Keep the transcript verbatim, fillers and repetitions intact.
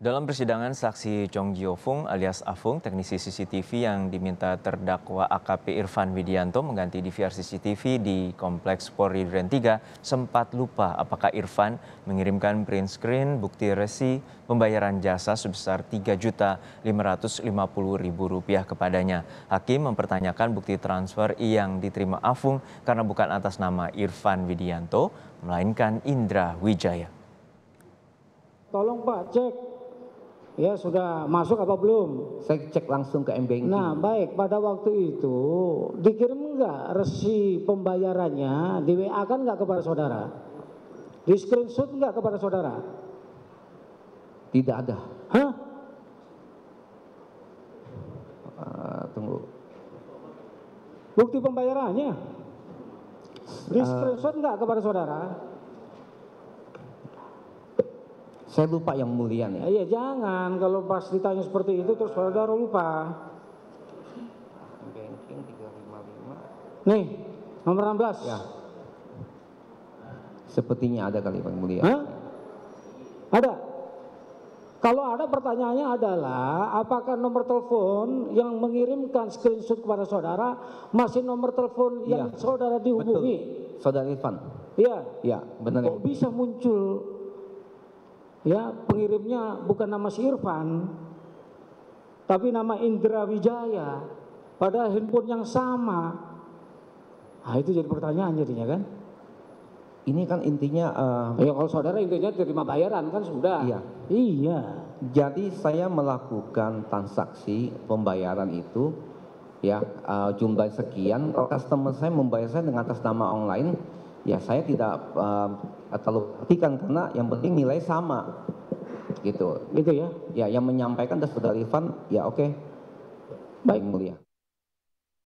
Dalam persidangan, saksi Chong Jiofung alias Afung, teknisi C C T V yang diminta terdakwa A K P Irfan Widianto mengganti D V R C C T V di Kompleks Polri Duren tiga sempat lupa apakah Irfan mengirimkan print screen bukti resi pembayaran jasa sebesar tiga juta lima ratus lima puluh ribu rupiah kepadanya. Hakim mempertanyakan bukti transfer yang diterima Afung karena bukan atas nama Irfan Widianto, melainkan Indra Wijaya. Tolong Pak cek. Ya sudah masuk apa belum? Saya cek langsung ke M-Banking. Nah baik, pada waktu itu dikirim enggak resi pembayarannya, di W A kan enggak kepada saudara? Di screenshot enggak kepada saudara? Tidak ada. Hah? Uh, tunggu. Bukti pembayarannya? Di screenshot enggak kepada saudara? Saya lupa yang mulia nih. Iya jangan, kalau pas ditanya seperti itu terus saudara lupa. Banking tiga lima lima. Nih, nomor enam belas. Ya. Sepertinya ada kali yang mulia. Hah? Ada? Kalau ada pertanyaannya adalah apakah nomor telepon yang mengirimkan screenshot kepada saudara masih nomor telepon yang Iya. saudara dihubungi? Betul. Saudara Irfan. Iya. Ya, benar. Kok bisa muncul ya pengirimnya bukan nama si Irfan, tapi nama Indra Wijaya pada handphone yang sama. Nah itu jadi pertanyaan jadinya kan. Ini kan intinya. Uh, ya kalau saudara intinya terima bayaran kan sudah. Iya. Iya. Jadi saya melakukan transaksi pembayaran itu, ya uh, jumlah sekian. Kalau customer saya membayar saya dengan atas nama online, ya saya tidak uh, terlalu perhatikan karena yang penting nilai sama, gitu. Gitu ya. Ya, yang menyampaikan dari saudara Irfan, ya oke, okay. Baik mulia.